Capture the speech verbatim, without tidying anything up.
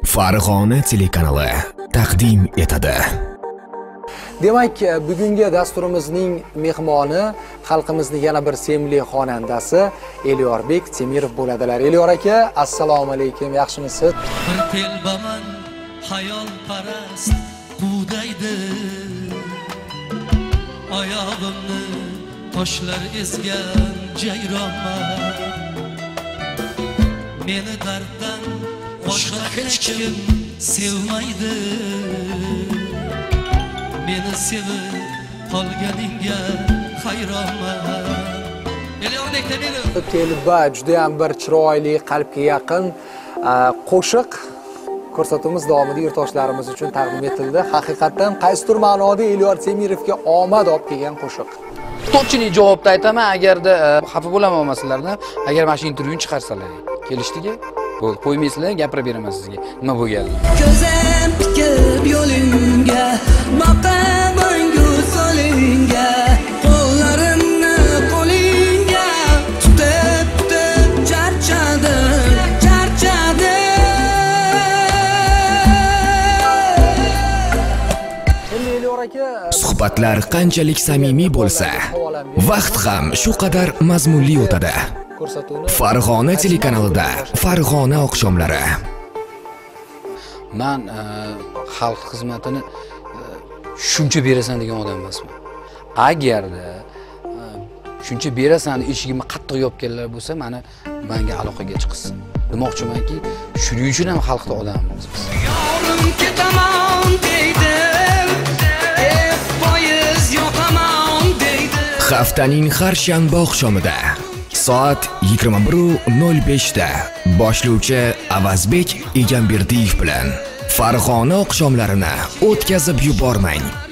Farg'ona telekanali taqdim etadi. Demak, bugungi dasturimizning mehmoni xalqimizning yana bir sevimli xonandasi Elyorbek Temirov bo'ladilar. Elyor aka, assalomu alaykum, yaxshimisiz? Bir telbaman hayol parast qudaydi. Oyog'imni toshlar ezgan jayronman. Meni darddan boshqa hech kim sevmaydi. Meni sevib qolganingga hayronman. Elyorbek Temirov. Telba juda ham bir chiroyli, qalbga yaqin qo'shiq ko'rsatuvimiz davomida yurtdoshlarimiz uchun taqdim etildi. Haqiqatan qaysidir ma'noda Elyor Temirovga omad olib kelgan qo'shiq. To'g'rilik javobda aytaman, agarda xafa bo'laman olmasalarini, agar mana shu intervyuni chiqarsalar, kelishdiki, bo'ldi, qo'ymaysizlar, gapirib beraman sizga. Nima bo'lganini. Ko'zim tikib yo'lingga, boqaman go'zalingga, qo'llarimni qo'lingga tutib tutib charchadim, charchadim. Endi Elyor aka, Suhbatlar qanchalik samimiy bo'lsa, vaqt ham shu qadar mazmunli o'tadi. Farg'ona telekanalida Farg'ona oqshomlari. Men xalq xizmatini shuncha berasan degan odam emasman. Agarda shuncha berasan eshigimni qattiq yopganlar bo'lsa, meni menga aloqaga chiqsin. Demoqchimanki, shuning uchun ham xalqda odammiz biz. Yorim ketaman deydi, poyiz yoqaman deydi. Haftaning har shanba oqshomida soat yigirma bir nol besh da boshlovchi Avazbek Egamberdiyev bilan Farg'ona oqshomlarini o'tkazib yubormang.